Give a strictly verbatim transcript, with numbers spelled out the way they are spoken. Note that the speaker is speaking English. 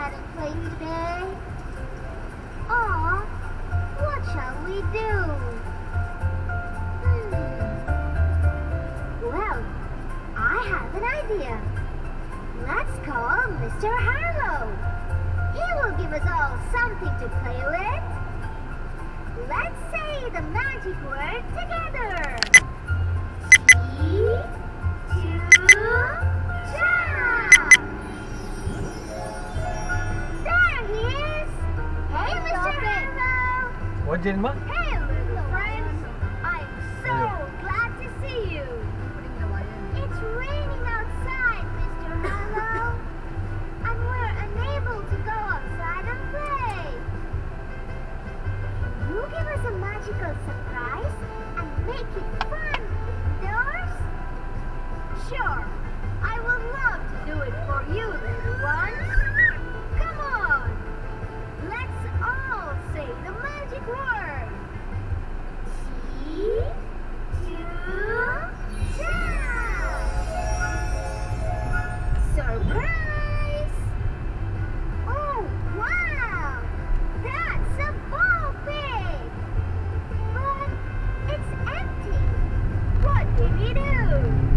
outside and play today? Aw, what shall we do? Hmm. Well, I have an idea. Let's call Mister Harlow. He will give us all something to play with. Let's say the magic word together. Three, two, jump! There he is! Hey, Mister Harlow! What, Jelma? Hey, little friends! I'm so glad to see you! It's raining outside, Mister Harlow, and we're unable to go outside and play. Can you give us a magical surprise and make it fun indoors? Sure, I would love to do it for you, little ones. Come on, let's all say the magic word. Three, two, jump! Surprise! Oh, wow! That's a ball pig! But it's empty. What did we do?